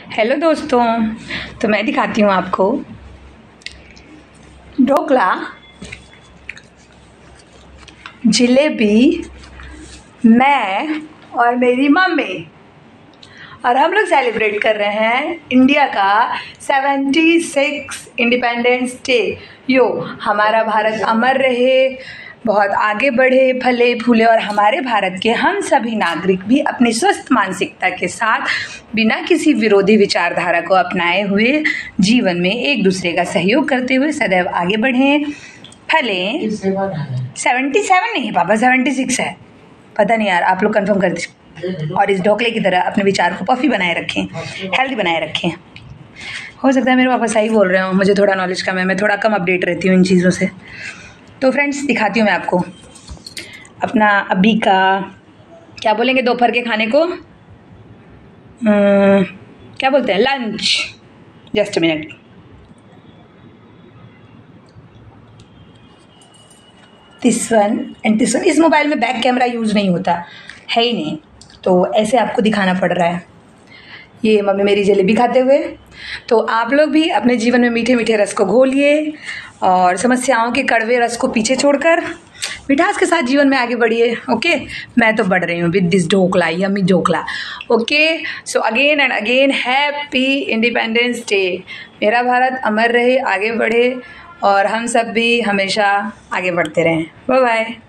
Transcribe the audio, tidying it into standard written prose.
Hello दोस्तों, तो मैं दिखाती हूँ आपको ढोकला, जलेबी, मैं और मेरी मम्मी, और हम लोग सेलिब्रेट कर रहे हैं इंडिया का 76 इंडिपेंडेंस डे। यो हमारा भारत अमर रहे, बहुत आगे बढ़े, फले फूले, और हमारे भारत के हम सभी नागरिक भी अपनी स्वस्थ मानसिकता के साथ बिना किसी विरोधी विचारधारा को अपनाए हुए जीवन में एक दूसरे का सहयोग करते हुए सदैव आगे बढ़ें, फलें। 77 नहीं पापा, 76 है। पता नहीं यार, आप लोग कंफर्म कर दीजिए। और इस ढोकले की तरह अपने विचार को पफी बनाए रखें, हेल्दी बनाए रखें। हो सकता है मेरे पापा सही बोल रहे हो, मुझे थोड़ा नॉलेज कम है, मैं थोड़ा कम अपडेट रहती हूँ इन चीज़ों से। तो फ्रेंड्स, दिखाती हूँ मैं आपको अपना अभी का, क्या बोलेंगे दोपहर के खाने को, क्या बोलते हैं, lunch. Just a minute. This one and this one. इस मोबाइल में बैक कैमरा यूज़ नहीं होता है ही नहीं, तो ऐसे आपको दिखाना पड़ रहा है। ये मम्मी मेरी जलेबी खाते हुए। तो आप लोग भी अपने जीवन में मीठे मीठे रस को घोलिए और समस्याओं के कड़वे रस को पीछे छोड़कर मिठास के साथ जीवन में आगे बढ़िए। ओके, मैं तो बढ़ रही हूँ with this dhokla, yummy dhokla. Okay, so again and again happy independence day. मेरा भारत अमर रहे, आगे बढ़े, और हम सब भी हमेशा आगे बढ़ते रहें। Bye bye.